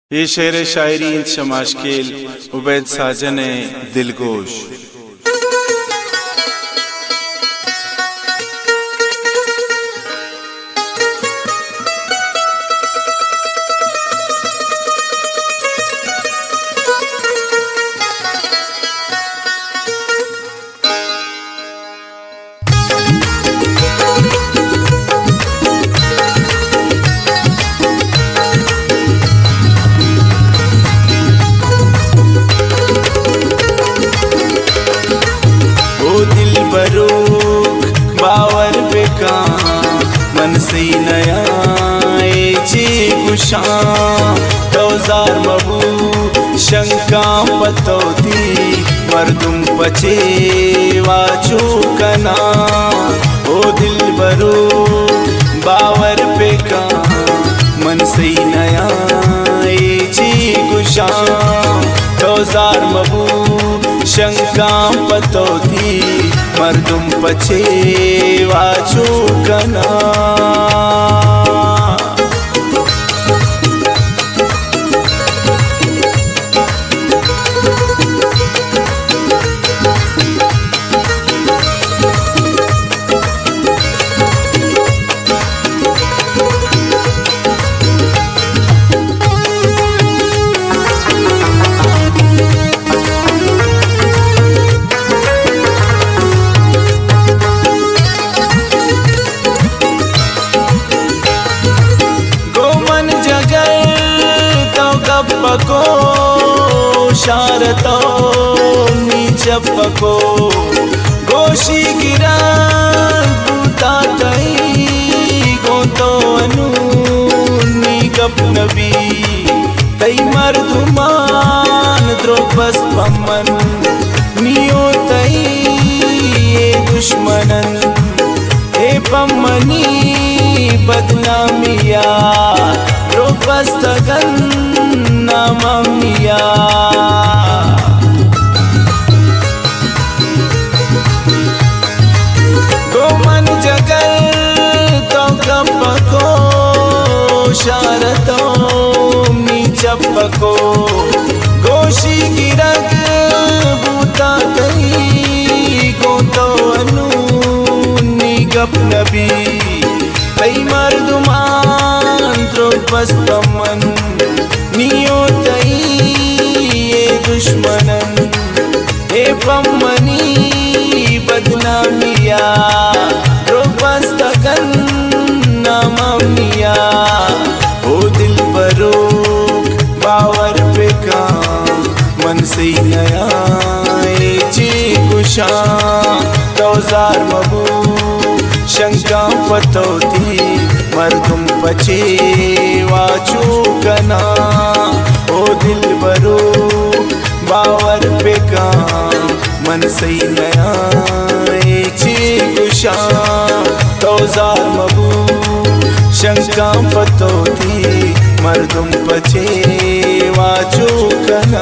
ये शेर शायरी शमाशकेल उबैद साजन दिलगोश। बावर बेकार मन से नया गुशा दौजार मबू शंका पतौती मर्दुम पचे वाचो कना ओ दिल बरो बावर बेकार मन से नया गुशा दौजार मबू शंका पतौती मर्दुम पचे वाचो कना। पको शारतो नीचपको गोशी गिरा बूता तई गोतो अनु नीगप नबी तई मर्दुमान द्रोपस पमन नियो तई ये दुश्मनन ए पमनी बदनामिया द्रोपस तगन नामिया गोमन जगल तो कपको शारतो नीचपको गोशी गिरग बूता कई गोतो अनु निगप नबी तई मर्दुमान द्रोपस पमन नियो तई ये दुश्मनन ए पम्मनी बदनामिया द्रोपस तगन नामिया ओ दिल बरो बावर बेका मन से नया गुशा दौजार मबू शंका पतौती मर्दुम पचे वाचो कना ओ दिल बरो बावर बेका मन से नया गुशा दौजार मबू शंका पतौती मर्दुम पचे वाचो कना।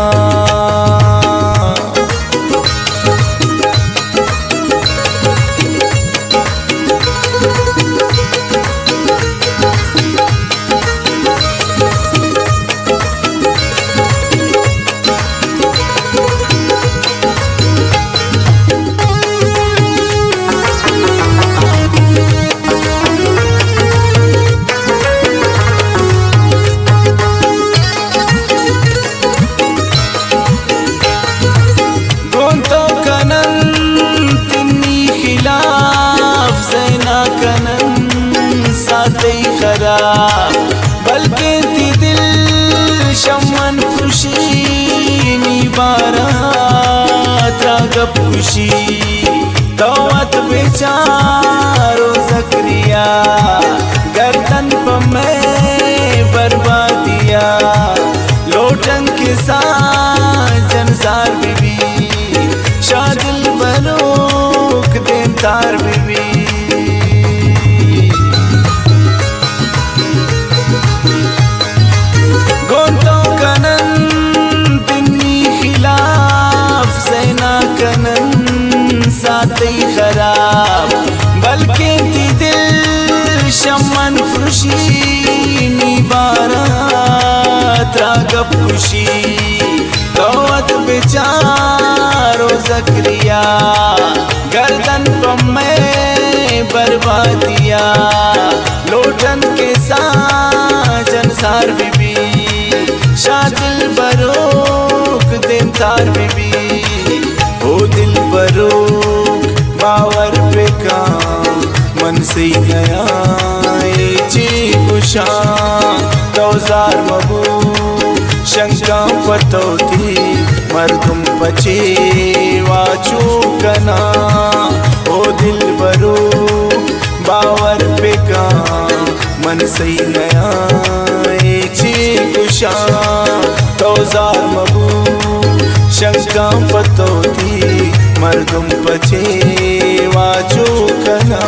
बल्कि दिल शमन खुशी निबारा त्रागप खुशी तौत बेचारो जकरिया गर्दन पर मैं बर्बादिया लोटन के साथ जनसार बीबी शादिल बनोक देनतार बीबी खराब बल्कि दिल शमन खुशी निबारा गप खुशी कौत बेचारो ज़करिया गर्दन पम्मे बर्बादिया लोटन के साजन सार बीबी शादिल बरोक दिन तार बीबी ओ दिल बरोक बावर पे का मन से गया ची कुशा तौजार मबू शंका पतौती मर्दुम पचे वाचू कना ओ दिल बरो बावर पे का मन सही नया ची कुशा तौजार मबू शंका पतौती मर्दुम पचे वाचू कना।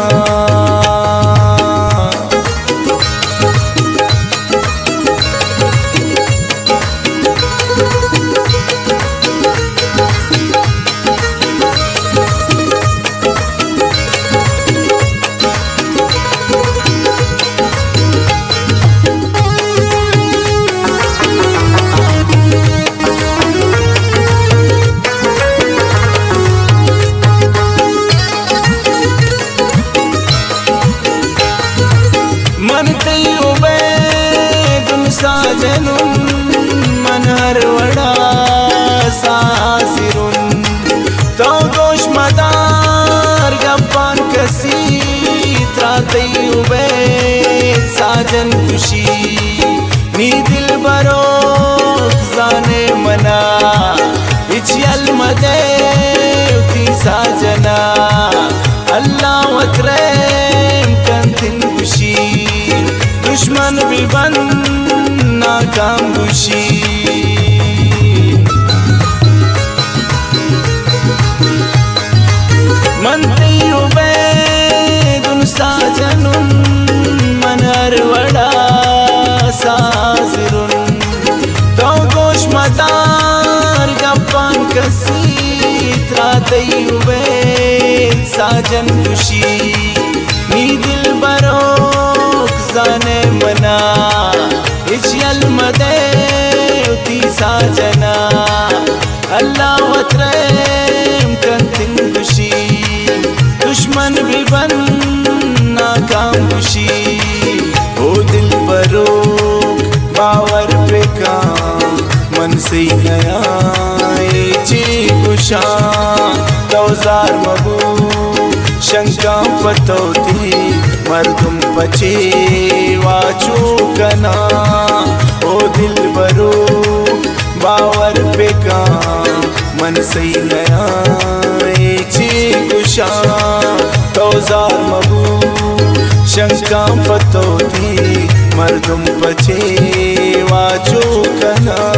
साजनुन मनहर वड़ा सासिरुन तो दोष मदार गप्पान कसी त्रातई उबे साजन खुशी नी दिल बरो जाने मना इचयल मदे उती साजना अल्लाह वतरे कंतिन खुशी दुश्मन भी बन नाकाम खुशी मनती उबैदुन साजनुन मनहर वड़ा साजिरुन तो गोश मदार गप्पान कसी त्रातई उबैद साजन खुशी नी दिल बरोक जाने मना इचयल मदे उती साजना अल्लाह वतरेम कंतिन खुशी दुश्मन भी बन नाकाम खुशी ओ दिल बरो बावर पे का मन से गया ची कुशा तौजार मबू शंका पतौती मर्दुम पचे वाचू कना ओ दिल बरो बावर पे का मन सही गया ची कुशा तौजार मबू शंका पतौती मर्दुम पचे वाचू कना।